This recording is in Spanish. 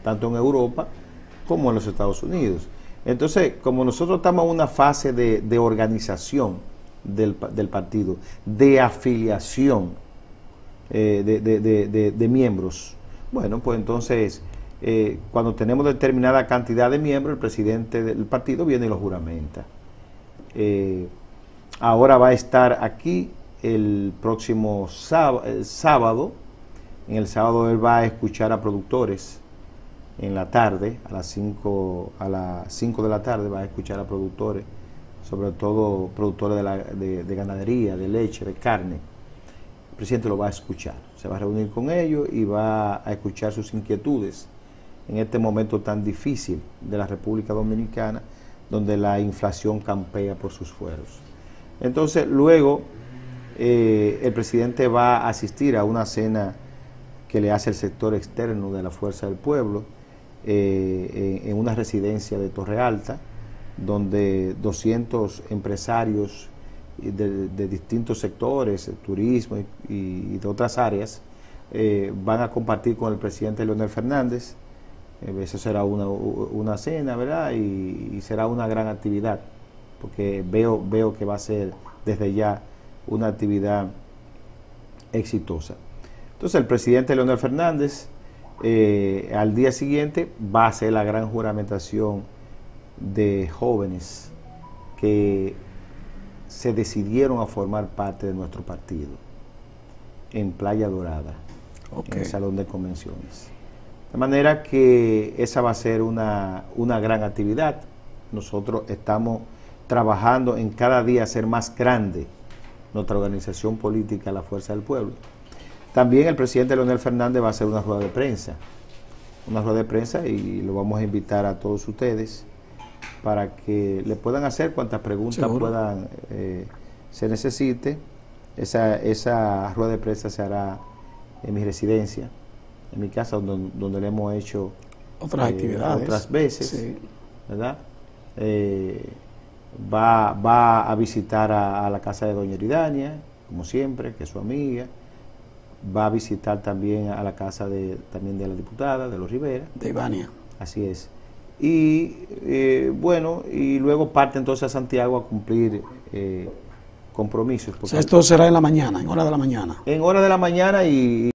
tanto en Europa como en los Estados Unidos. Entonces, como nosotros estamos en una fase de organización del partido, de afiliación de miembros, bueno, pues entonces, cuando tenemos determinada cantidad de miembros, el presidente del partido viene y lo juramenta. Ahora va a estar aquí el próximo sábado. En el sábado él va a escuchar a productores en la tarde, a las 5 de la tarde va a escuchar a productores, sobre todo productores de ganadería, de leche, de carne. El presidente lo va a escuchar, se va a reunir con ellos y va a escuchar sus inquietudes en este momento tan difícil de la República Dominicana, donde la inflación campea por sus fueros. Entonces, luego, el presidente va a asistir a una cena que le hace el sector externo de la Fuerza del Pueblo, en una residencia de Torre Alta, donde 200 empresarios de distintos sectores, turismo y de otras áreas, van a compartir con el presidente Leonel Fernández. Eso será una cena, ¿verdad? Y será una gran actividad, porque veo que va a ser desde ya una actividad exitosa. Entonces el presidente Leonel Fernández al día siguiente va a hacer la gran juramentación de jóvenes que se decidieron a formar parte de nuestro partido en Playa Dorada, en el Salón de Convenciones. De manera que esa va a ser una gran actividad. Nosotros estamos trabajando en cada día hacer más grande nuestra organización política, la Fuerza del Pueblo. También el presidente Leonel Fernández va a hacer una rueda de prensa, y lo vamos a invitar a todos ustedes para que le puedan hacer cuantas preguntas puedan se necesite. Esa rueda de prensa se hará en mi residencia, en mi casa, donde le hemos hecho otras actividades otras veces, sí, ¿verdad? Va a visitar a la casa de doña Eridania, como siempre, que es su amiga. Va a visitar también a la casa también de la diputada, de los Rivera. De Ivania. Así es. Y bueno, y luego parte entonces a Santiago a cumplir compromisos. O sea, esto será en la mañana, en hora de la mañana. En hora de la mañana y